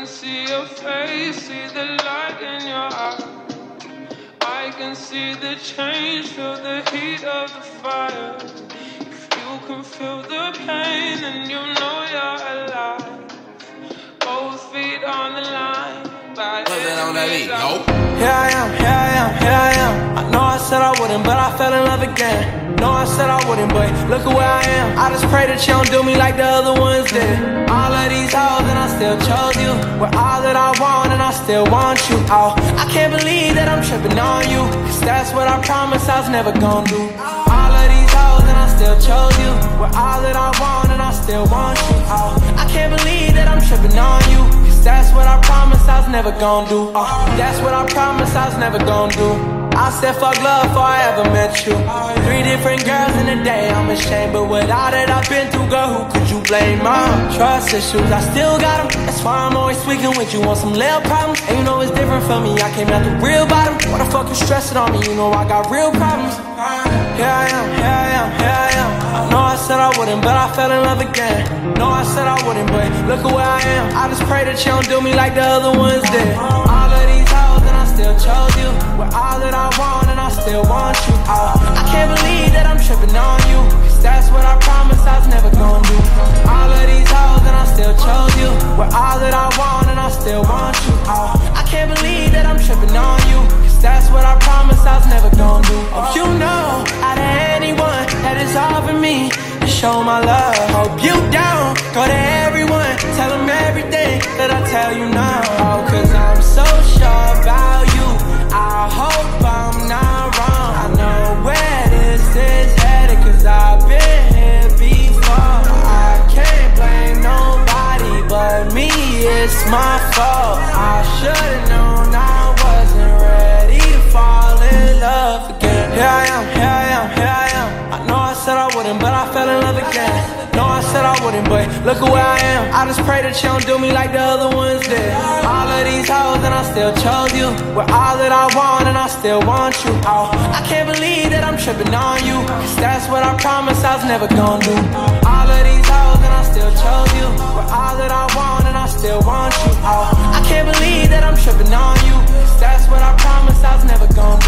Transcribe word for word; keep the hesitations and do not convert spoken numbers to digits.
can see your face, see the light in your eyes. I can see the change, feel the heat of the fire. If you can feel the pain, then you know you're alive. Both feet on the line. On that beat, nope. Here I am, here I am, here I am. I know I said I wouldn't, but I fell in love again. Know I said I wouldn't, but look at where I am. I just pray that you don't do me like the other ones did. All of these hoes and I still chose you. We're all that I want and I still want you. Oh, I can't believe that I'm tripping on you, cause that's what I promised I was never gonna do. All of these hoes and I still chose you. We're all that I want and I still want you. Oh, I can't believe that I'm tripping on you, cause that's what I promised I was never gonna do. Oh, that's what I promised I was never gonna do. I said fuck love before I ever met you. Three different girls in a day, I'm ashamed. But with all that I've been through, girl, who could you blame? My trust issues, I still got them. That's why I'm always tweaking with you on some little problems. And you know it's different from me, I came out the real bottom. Why the fuck you stressing on me? You know I got real problems. Here I am, here I am, here I am. I know I said I wouldn't, but I fell in love again. Know I said I wouldn't, but look at where I am. I just pray that you don't do me like the other ones did. All of these hoes and I still chose you. We're all that I want and I still want you. Oh, I can't believe that I'm tripping on you, cause that's what I promised I was never gonna do. All of these hoes and I still chose you. We're all that I want and I still want you. Oh, I can't believe that I'm tripping on you, cause that's what I promised I was never gonna do. Oh, you know, out of anyone that is offering me to show my love, hope you down. Go to everyone, tell them everything that I tell you now. Oh, cause I'm so sure about you, I hope I'm not wrong. I know where this is headed, cause I've been here before. I can't blame nobody but me, it's my fault. I should've known I wasn't ready to fall in love again. Here I am, here I am, here I am. I know I said I wouldn't, but I fell in love again. Know I said I wouldn't, but look at where I am. I just pray that you don't do me like the other ones did. All of these hoes and I still chose you. We're all that I want and I still want you. Oh, I can't believe that I'm tripping on you, cause that's what I promised I was never gonna do. All of these hoes and I still chose you. We're all that I want and I still want you. Oh, I can't believe that I'm tripping on you, cause that's what I promised I was never gonna do.